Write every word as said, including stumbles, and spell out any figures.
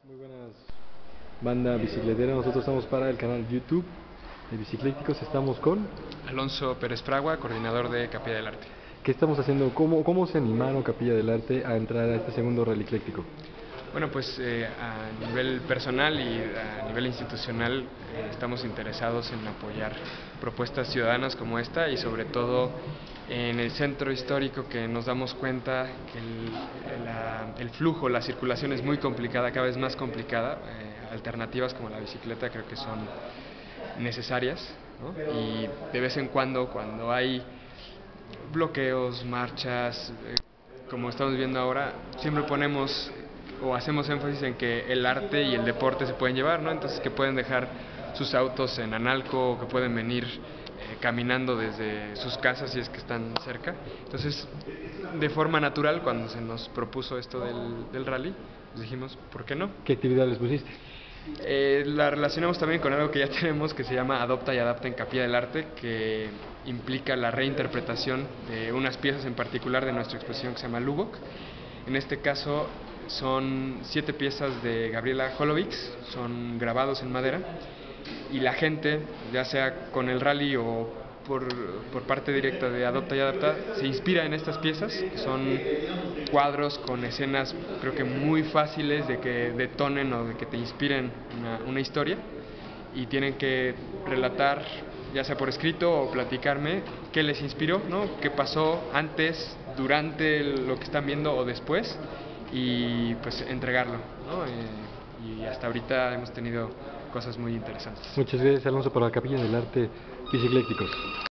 Muy buenas, banda bicicletera. Nosotros estamos para el canal YouTube de Biciclécticos. Estamos con... Alonso Pérez Fragua, coordinador de Capilla del Arte. ¿Qué estamos haciendo? ¿Cómo, cómo se animaron Capilla del Arte a entrar a este segundo Rally Ecléctico? Bueno, pues eh, a nivel personal y a nivel institucional eh, estamos interesados en apoyar propuestas ciudadanas como esta y sobre todo en el centro histórico, que nos damos cuenta que el, la, el flujo, la circulación es muy complicada, cada vez más complicada. Eh, alternativas como la bicicleta creo que son necesarias, ¿no? Y de vez en cuando, cuando hay bloqueos, marchas, eh, como estamos viendo ahora, siempre ponemos o hacemos énfasis en que el arte y el deporte se pueden llevar, ¿no? Entonces que pueden dejar sus autos en Analco o que pueden venir eh, caminando desde sus casas si es que están cerca. Entonces, de forma natural, cuando se nos propuso esto del, del rally, pues dijimos, ¿por qué no? ¿Qué actividad les pusiste? Eh, la relacionamos también con algo que ya tenemos que se llama Adopta y Adapta en Capilla del Arte, que implica la reinterpretación de unas piezas en particular de nuestra exposición que se llama Lubbock. En este caso son siete piezas de Gabriela Holovics, son grabados en madera y la gente, ya sea con el rally o por, por parte directa de Adopta y Adapta, se inspira en estas piezas. Son cuadros con escenas creo que muy fáciles de que detonen o de que te inspiren una, una historia, y tienen que relatar, ya sea por escrito o platicarme, qué les inspiró, ¿no? Qué pasó antes, durante lo que están viendo o después, y pues entregarlo, ¿no? Eh, y hasta ahorita hemos tenido cosas muy interesantes. Muchas gracias, Alonso, para la Capilla del Arte Biciclécticos.